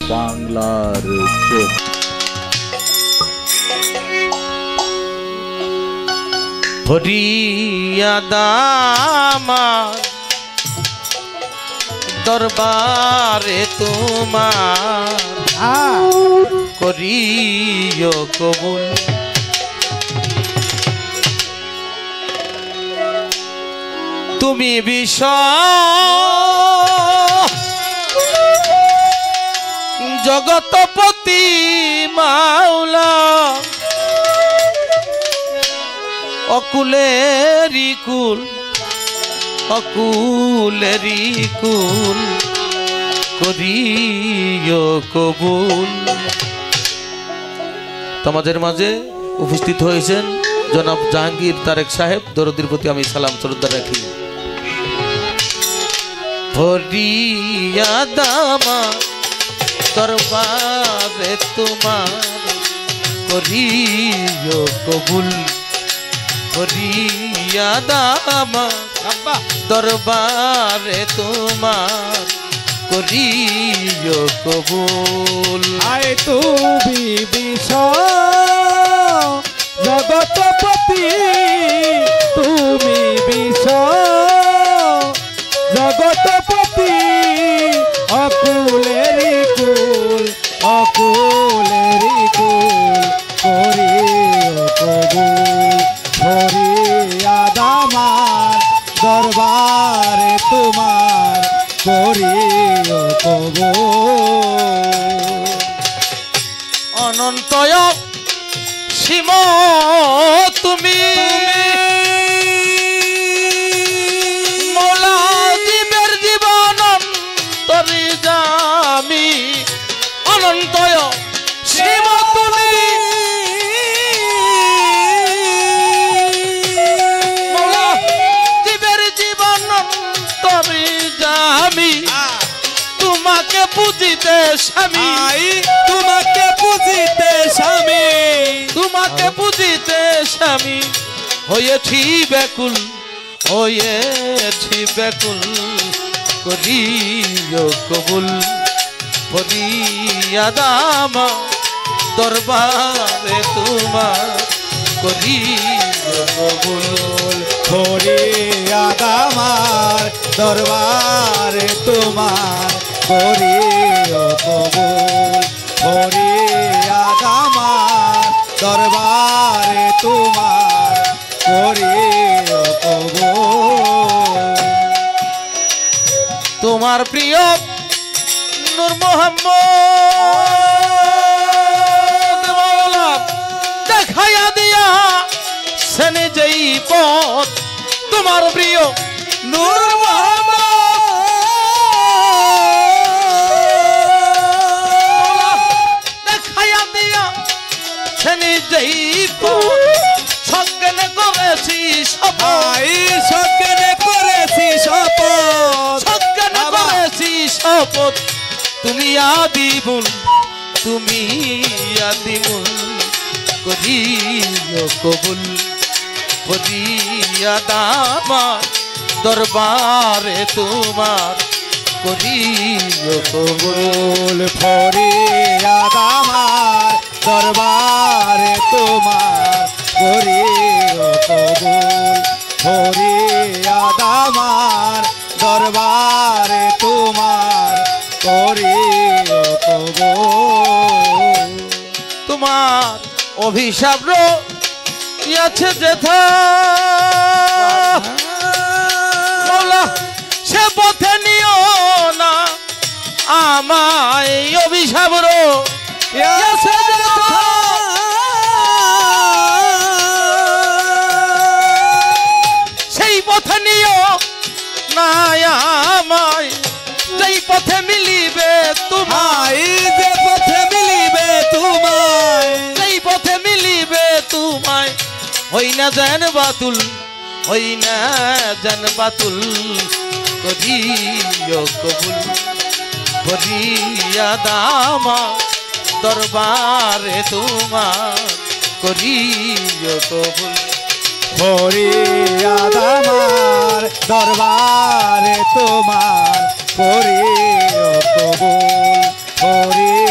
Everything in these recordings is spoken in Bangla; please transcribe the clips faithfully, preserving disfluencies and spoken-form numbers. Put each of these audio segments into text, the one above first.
বাংলার চোখ। ফরিয়াদামার দরবারে তোমার করিও কবুল। তুমি বিষয় জগতপতি মাওলা অকুলেরি কুল অকুলেরি কুল করিও কবুল। তোমাদের মাঝে উপস্থিত হয়েছেন জনাব জাহাঙ্গীর তারেক সাহেব, দরদির প্রতি আমি সালাম শ্রদ্ধা রাখি। ফরিয়াদামা দরবারে তোমার করিও কবুল। ফরিয়াদামা দরবারে তোমার করিও কবুল। আয় তুমি বিষয় জগতপতি, তুমি বিষয় জগতপতি অকুলেরি কুল অকুলেরি কুল করিও কবুল। ফরিয়াদামার দরবারে তোমার করিও কবুল। অনন্তয় সীম তুমি মৌলা জীবের জীবন অন্তরি জামি। অনন্তয় সীম তুমি মৌলা জীবের জীবন অন্তরি জামি। তোমাকে পুজিতে স্বামী, তোমাকে পুজিতে স্বামী, তোমাকে পুজিতে স্বামী হয়েছি ব্যাকুল, হয়েছি ব্যাকুল করিও কবুল। ফরিয়াদামা দরবারে তোমার করিও কবুল। ফরিয়াদামার দরবারে তোমার করিও কবুল। ফরিয়াদামার দরবারে তোমার করিও কবুল। তোমার প্রিয় নূর মোহাম্মদ মাওলা দেখাইয়া দিয়া সেনে যেই পথ। তোমার প্রিয় নূর মোহাম্মদ দেখাইয়া দিয়া সেনে যেই পথ। সজ্ঞানে করেছি সবাই, সজ্ঞানে করেছি শপথ, সজ্ঞানে করেছি শপথ। তুমি আদিমুল, তুমি আদিমুল করিও কবুল। ফরিয়াদামার দরবারে তোমার করিও কবুল। ফরিয়াদামার দরবারে তোমার করিও কবুল। ফরিয়াদামার দরবারে তোমার করিও কবুল। তোমার অভিশাপ রয়েছে যেথা মৌলা সে পথে নিও না আমায়। অভিশাপ রয়েছে যেথা সেই পথে নিও না আমায়। যেই পথে মিলিবে তোমায়, যে পথে মিলিবে তোমায়, যেই পথে মিলিবে তোমায় হই না যেন বাতুল, হই না যেন বাতুল করিও কবুল। ফরিয়াদামা দরবারে তোমার করিও কবুল। ফরিয়াদামার দরবারে তোমার করিও কবুল। ফরি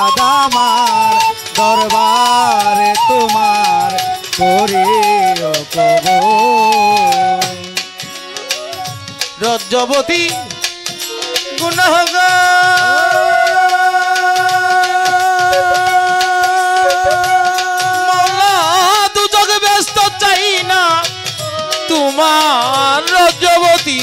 দামার দরবারে তোমার করিও কবুল। রজ্জবতী গুনাহগার মৌলা দুজগ ব্যস্ত চাই না তোমার রজ্জবতী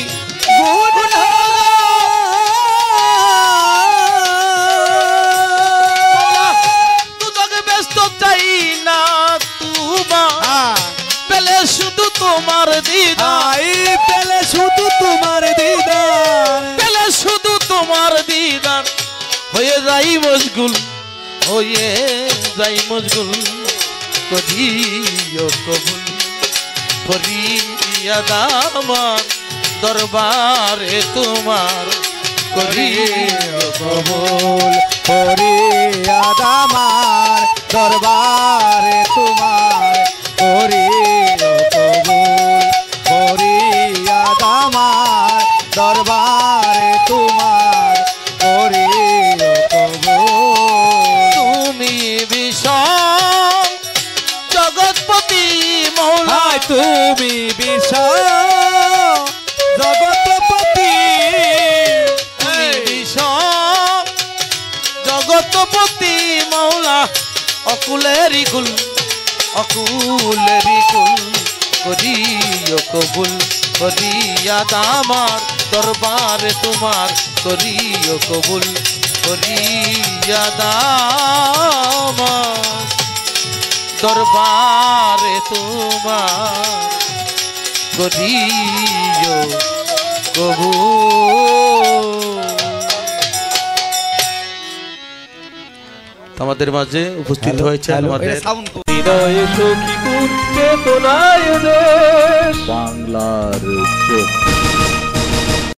দুজগ ব্যস্ত চাই না তোমার পেলে শুধু তোমার দিদার আই পেলে শুধু তোমার দিদার পেলে শুধু তোমার দিদার হয়ে যাই মশগুল হয়ে যাই মশগুল করিও কবুল ফরিয়াদ আমার দরবারে তোমার করিও কবুল ফরিয়াদ আমার দরবারে তোমার করিও কবুল ফরিয়াদ আমার দরবারে তোমার করিও কবুল। তুমি বিষম জগৎপতি মৌলা হায় তুমি বিষয় জগৎপতি তুমি বিষম জগৎপতি মৌলা অকুলেরি কুল অকুলেরি কুল করিও কবুল ফরিয়াদ আমার দরবারে তোমার করিও কবুল ফরিয়াদ আমার দরবারে তোমার করিও কবুল। আমাদের মাঝে উপস্থিত হয়েছে আমাদের হৃদয়ে সখী চেতনায় দেশ বাংলা